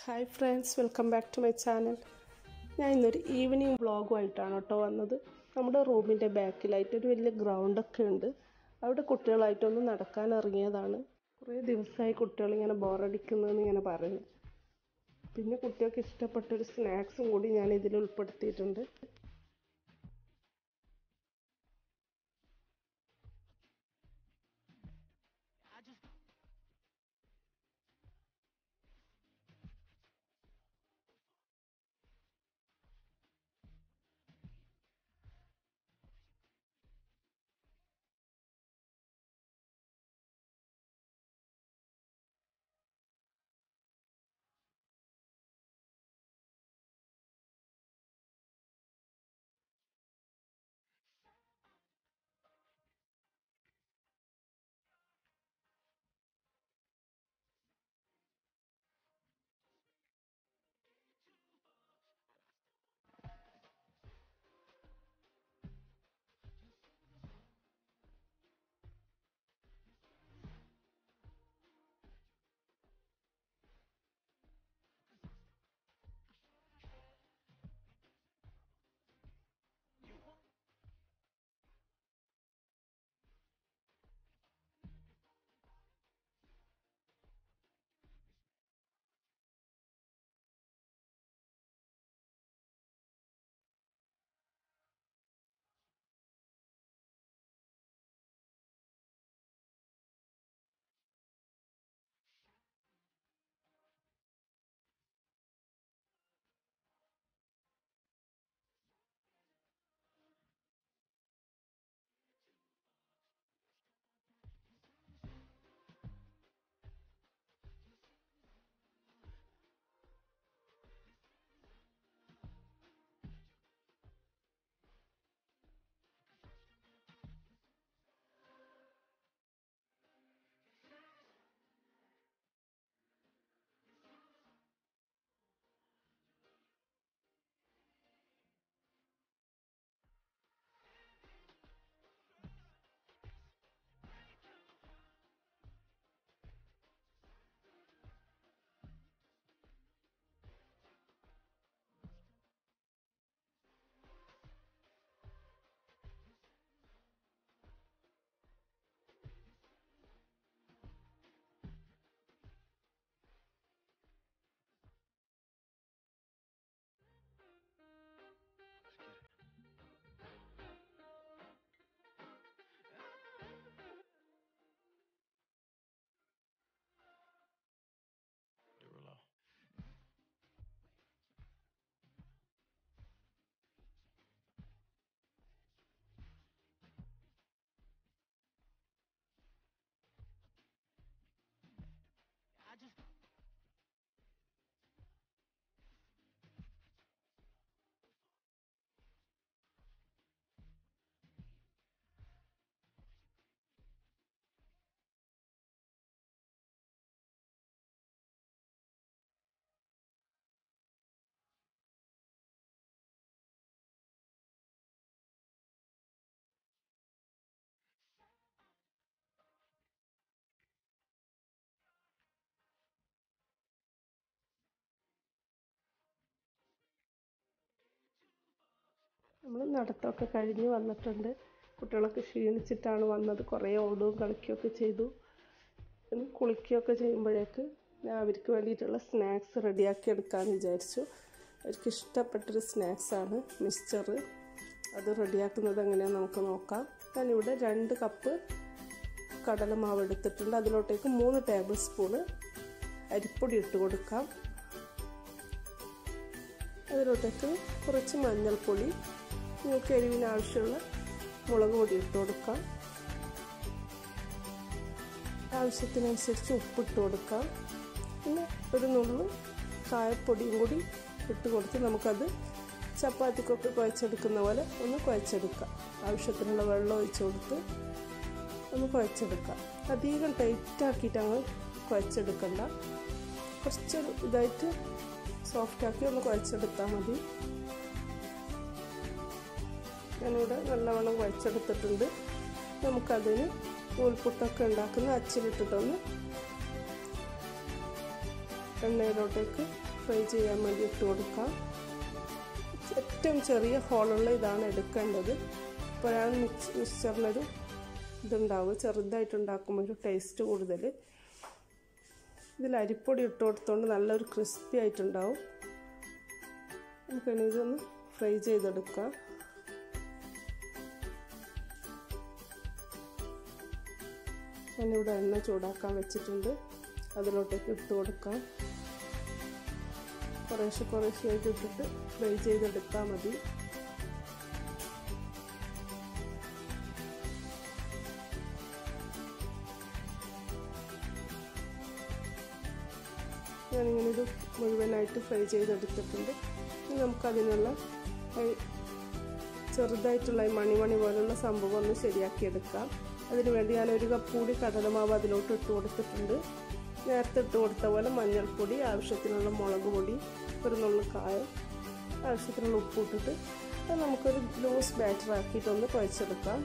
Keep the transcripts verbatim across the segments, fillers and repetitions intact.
Hi friends, welcome back to my channel. ഞാൻ ഇന്നൊരു evening വ്ളോഗുമായിട്ടാണ് കേട്ടോ വന്നത്. നമ്മുടെ റൂമിൻ്റെ ബാക്കിലായിട്ട് ഒരു വലിയ ഗ്രൗണ്ടൊക്കെ ഉണ്ട്. അവിടെ കുട്ടികളായിട്ടൊന്ന് നടക്കാൻ ഇറങ്ങിയതാണ്. കുറേ ദിവസമായി കുട്ടികളിങ്ങനെ ബോറടിക്കുന്നതെന്ന് ഇങ്ങനെ പറയുന്നു. പിന്നെ കുട്ടികൾക്ക് ഇഷ്ടപ്പെട്ടൊരു സ്നാക്സും കൂടി ഞാൻ ഇതിൽ ഉൾപ്പെടുത്തിയിട്ടുണ്ട്. നമ്മൾ നടത്തമൊക്കെ കഴിഞ്ഞ് വന്നിട്ടുണ്ട്. കുട്ടികളൊക്കെ ക്ഷീണിച്ചിട്ടാണ് വന്നത്. കുറേ ഓടുകയും കളിക്കുകയൊക്കെ ചെയ്തു. പിന്നെ കുളിക്കുകയൊക്കെ ചെയ്യുമ്പോഴേക്ക് ഞാൻ അവർക്ക് വേണ്ടിയിട്ടുള്ള സ്നാക്സ് റെഡിയാക്കി എടുക്കാമെന്ന് വിചാരിച്ചു. അവർക്ക് ഇഷ്ടപ്പെട്ടൊരു സ്നാക്സാണ് മിക്സ്ചർ. അത് റെഡിയാക്കുന്നത് എങ്ങനെയാണെന്ന് നമുക്ക് നോക്കാം. ഞാനിവിടെ രണ്ട് കപ്പ് കടലമാവ് എടുത്തിട്ടുണ്ട്. അതിലോട്ടേക്ക് മൂന്ന് ടേബിൾ സ്പൂണ് അരിപ്പൊടി ഇട്ട് കൊടുക്കാം. അതിലോട്ടേക്ക് കുറച്ച് മഞ്ഞൾപ്പൊടി, നിങ്ങൾക്ക് എരിവിന് ആവശ്യമുള്ള മുളക് പൊടി ഇട്ട് കൊടുക്കാം. ആവശ്യത്തിനനുസരിച്ച് ഉപ്പിട്ട് കൊടുക്കാം. പിന്നെ ഒരു നുള്ളു കായപ്പൊടിയും കൂടി ഇട്ട് കൊടുത്ത് നമുക്കത് ചപ്പാത്തിക്കൊക്കെ കുഴച്ചെടുക്കുന്ന പോലെ ഒന്ന് കുഴച്ചെടുക്കാം. ആവശ്യത്തിനുള്ള വെള്ളം ഒഴിച്ച് കൊടുത്ത് ഒന്ന് കുഴച്ചെടുക്കാം. അധികം ടൈറ്റാക്കിയിട്ട് അങ്ങ് കുഴച്ചെടുക്കണ്ട. കുറച്ചൊരു ഇതായിട്ട് സോഫ്റ്റാക്കി ഒന്ന് കുഴച്ചെടുത്താൽ മതി. ഞാനിവിടെ നല്ലവണ്ണം കുഴച്ചെടുത്തിട്ടുണ്ട്. നമുക്കതിന് നൂൽപുട്ടൊക്കെ ഉണ്ടാക്കുന്ന അച്ചിലിട്ടിട്ടൊന്ന് എണ്ണയിലോട്ടേക്ക് ഫ്രൈ ചെയ്യാൻ വേണ്ടി ഇട്ട് കൊടുക്കാം. ഏറ്റവും ചെറിയ ഹോളുള്ള ഇതാണ് എടുക്കേണ്ടത്. അപ്പോഴാണ് മിക്സ് മിക്സ്ചറിനൊരു ഇതുണ്ടാവുക. ചെറുതായിട്ടുണ്ടാക്കുമ്പോൾ ഒരു ടേസ്റ്റ് കൂടുതൽ. ഇതിൽ അരിപ്പൊടി ഇട്ട് കൊടുത്തുകൊണ്ട് നല്ലൊരു ക്രിസ്പി ആയിട്ടുണ്ടാവും. നമുക്കിനി ഇതൊന്ന് ഫ്രൈ ചെയ്തെടുക്കാം. ഞാനിവിടെ എണ്ണ ചൂടാക്കാൻ വെച്ചിട്ടുണ്ട്. അതിലോട്ടേക്ക് ഇട്ട് കൊടുക്കാം. കുറേശ്ശെ കുറേശ്ശെയായിട്ട് ഇട്ടിട്ട് ഫ്രൈ ചെയ്തെടുത്താൽ മതി. ഞാനിങ്ങനെ ഇത് മുഴുവനായിട്ട് ഫ്രൈ ചെയ്തെടുത്തിട്ടുണ്ട്. ഇനി നമുക്കതിനുള്ള ചെറുതായിട്ടുള്ള ഈ മണിമണി പോലുള്ള സംഭവം ഒന്ന് ശരിയാക്കിയെടുക്കാം. അതിന് വേണ്ടി ഞാൻ ഒരു കപ്പ് കൂടി കടലമാവ് അതിലോട്ട് ഇട്ട് കൊടുത്തിട്ടുണ്ട്. നേരത്തെ ഇട്ട് കൊടുത്ത പോലെ മഞ്ഞൾപ്പൊടി, ആവശ്യത്തിനുള്ള മുളക് പൊടി, ഒരു നുള്ളു കായം, ആവശ്യത്തിനുള്ള ഉപ്പ് ഇട്ടിട്ട് അത് നമുക്കൊരു ലൂസ് ബാറ്റർ ആക്കിയിട്ടൊന്ന് കുഴച്ചെടുക്കാം.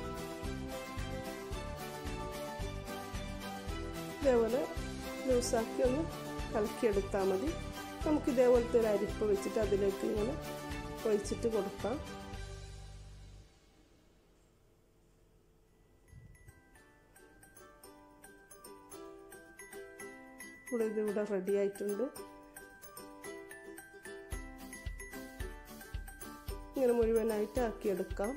ഇതേപോലെ ലൂസാക്കി ഒന്ന് കലക്കിയെടുത്താൽ മതി. നമുക്ക് ഇതേപോലത്തെ ഒരു അരിപ്പ് വെച്ചിട്ട് അതിലേക്ക് ഇങ്ങനെ ഒഴിച്ചിട്ട് കൊടുക്കാം. ഇവിടെ ഇതിവിടെ റെഡി ആയിട്ടുണ്ട്. ഇങ്ങനെ മുഴുവനായിട്ട് ആക്കിയെടുക്കാം.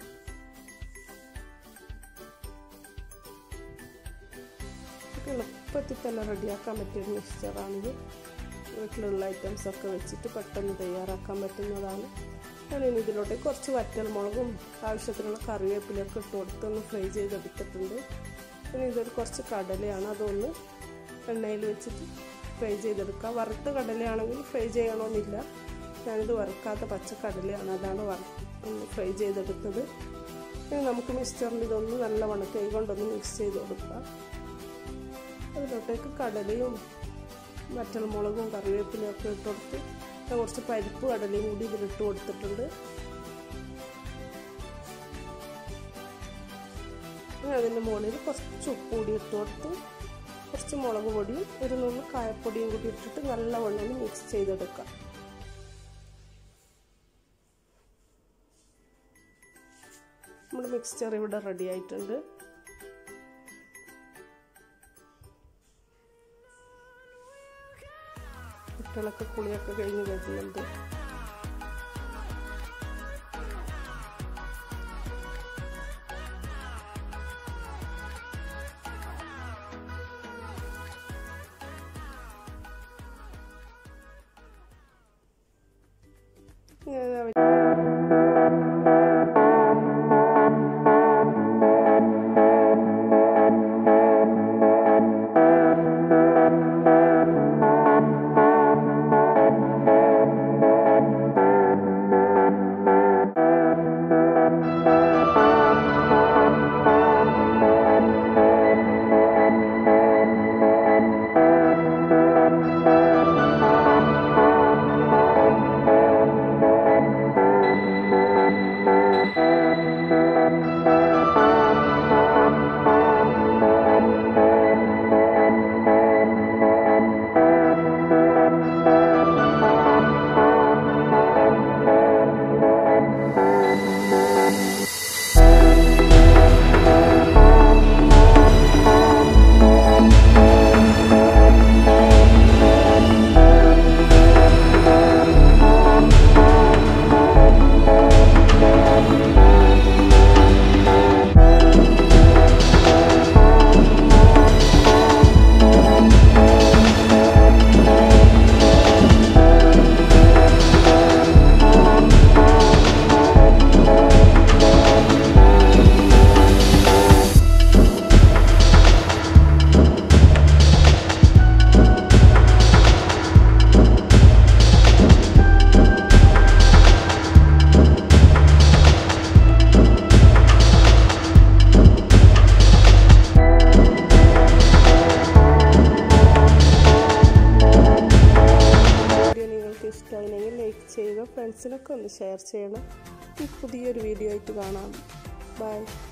എളുപ്പത്തിൽ തന്നെ റെഡിയാക്കാൻ പറ്റിയൊരു മിക്സ്ചറാണിത്. വീട്ടിലുള്ള ഐറ്റംസൊക്കെ വെച്ചിട്ട് പെട്ടെന്ന് തയ്യാറാക്കാൻ പറ്റുന്നതാണ്. ഞാനിനി ഇതിലോട്ട് കുറച്ച് വറ്റൽമുളകും ആവശ്യത്തിനുള്ള കറിവേപ്പിലൊക്കെ ഇട്ട് കൊടുത്തൊന്ന് ഫ്രൈ ചെയ്തെടുത്തിട്ടുണ്ട്. ഇനി ഇതൊരു കുറച്ച് കടലയാണ്, അതൊന്ന് എണ്ണയിൽ വെച്ചിട്ട് ഫ്രൈ ചെയ്തെടുക്കാം. വറുത്ത കടലയാണെങ്കിൽ ഫ്രൈ ചെയ്യണമെന്നില്ല. ഞാനിത് വറുക്കാത്ത പച്ചക്കടലയാണ്, അതാണ് വറ ഫ്രൈ ചെയ്തെടുത്തത്. ഇനി നമുക്ക് മിക്സ്ചറിൽ ഇതൊന്ന് നല്ലവണ്ണം കൈ കൊണ്ടൊന്ന് മിക്സ് ചെയ്ത് കൊടുക്കാം. അതിലോട്ടേക്ക് കടലയും വറ്റൽമുളകും കറിവേപ്പിലയും ഒക്കെ ഇട്ട് കൊടുത്ത് ഞാൻ കുറച്ച് പരിപ്പ് കടലയും കൂടി ഇതിലിട്ട് കൊടുത്തിട്ടുണ്ട്. അതിൻ്റെ മുകളിൽ കുറച്ച് ഉപ്പ് കൂടി ഇട്ട് കൊടുത്ത് കുറച്ച് മുളക് പൊടിയും ഒരു നുള്ളു കായപ്പൊടിയും കൂടി ഇട്ടിട്ട് നല്ലവണ്ണം മിക്സ് ചെയ്തെടുക്കാം. നമ്മുടെ മിക്സ്ചർ ഇവിടെ റെഡി ആയിട്ടുണ്ട്. കുട്ടികളൊക്കെ കുളിയൊക്കെ കഴിഞ്ഞ് വരുന്നുണ്ട്. ഫ്രണ്ട്സിനൊക്കെ ഒന്ന് ഷെയർ ചെയ്യണം. പുതിയൊരു വീഡിയോ ആയിട്ട് കാണാം. ബൈ.